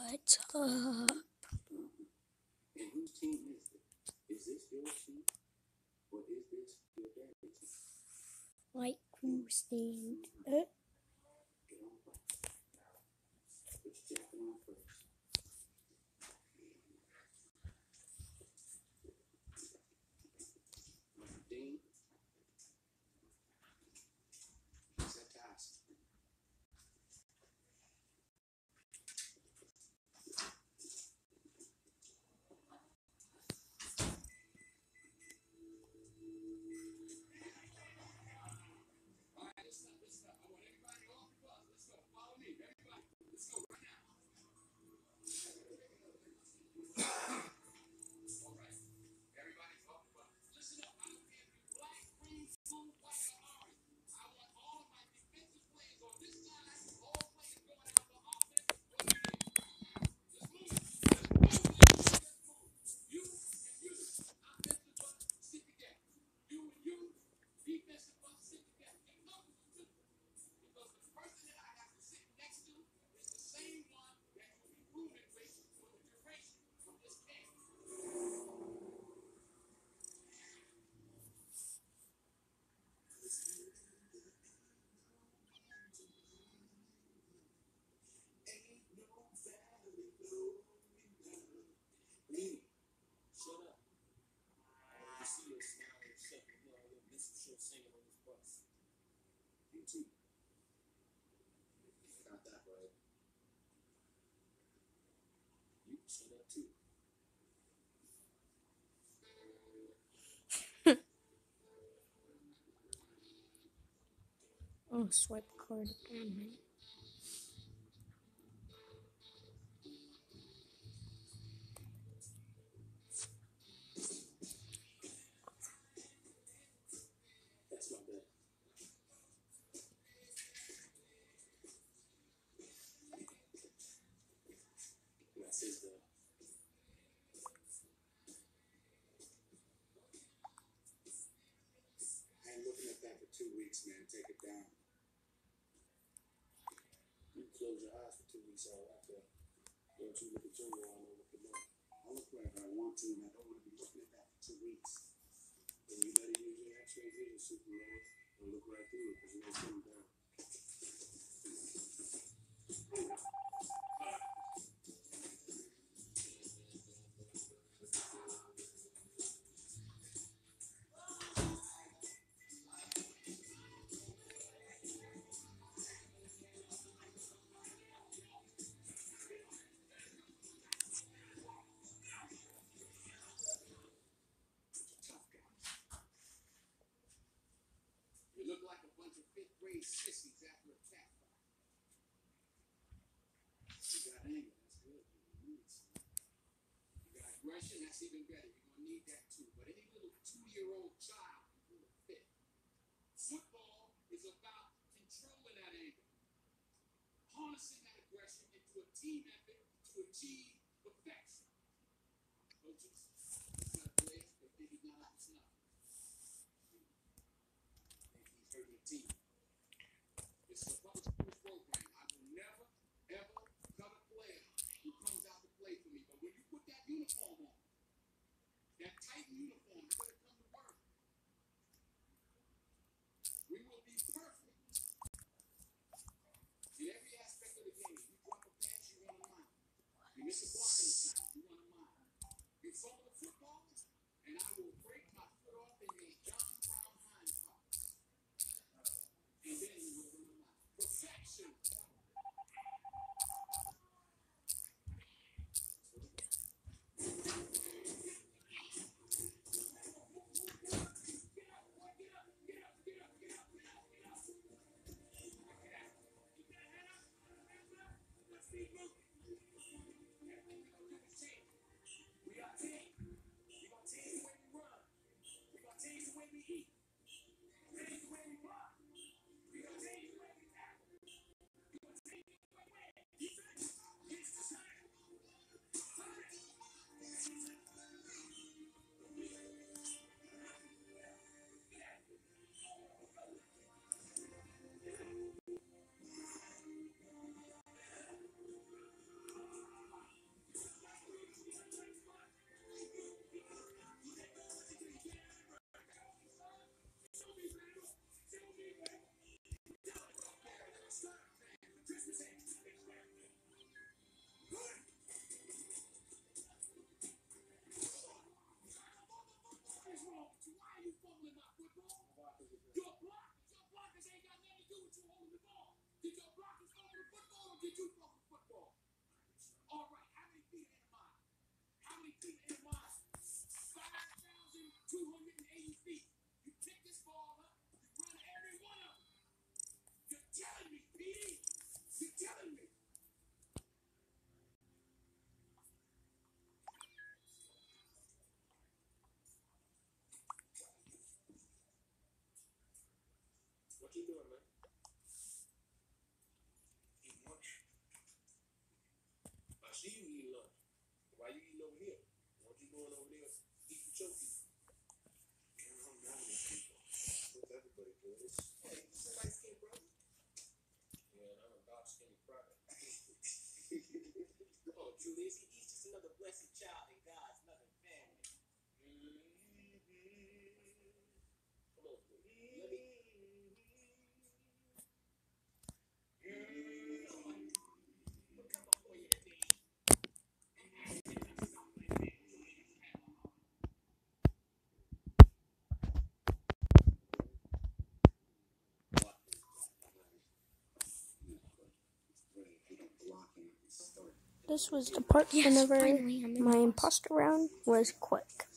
What's up? And whose team is it? Is this your team? Or is this your daddy's team? Like who's named? Get on back. Put your jacket on first. Dean, set task. Shut up. You see your smile and shut the hell up. Listen to your singing on this bus. You too. Got that right. You shut up too. Oh, swipe card on me. That's my bad. My sister. I ain't looking at that for 2 weeks, man. Take it down. You close your eyes for 2 weeks all right there. Don't you look at your wall or look at mine. I look wherever I want to, and I don't want to be looking at that for 2 weeks. Then you better use your X-ray vision, Superman, and look right through it, because you ain't coming down. You look like a bunch of fifth-grade sissies after a cat fight. You got anger, that's good. You need some. You got aggression, that's even better. You're going to need that too. But any little 2-year-old child can pull a fit. Football is about controlling that anger, harnessing that aggression into a team effort to achieve perfection. Coaches, he's not a player. They think he's not up to snuff. He's hurting the team. This is a public school program. I will never, ever cut a player who comes out to play for me. But when you put that uniform on, that Titan uniform, you better come to work. We will be perfect in every aspect of the game. You drop a pass, you run a mile. You miss a blocking assignment, you run a mile. You fumble the football, and I will break my foot off in your John Brown Hines pocket. 22 air miles, 5,280 feet. You pick this ball up, you run every one of them. You're telling me, Petey? You're telling me? What you doing, man? Eating lunch. I see you eating lunch. Why you eating over here? What you doing over there? Eating chunky. You don't know these people. What's everybody doing? Hey, you some light skinned brother? Yeah, and I'm a dark skinned brother. Oh, Julius, he's just another blessed child in God's loving family. Come on, let me. This was the part whenever finally, I'm in my the imposter round was quick.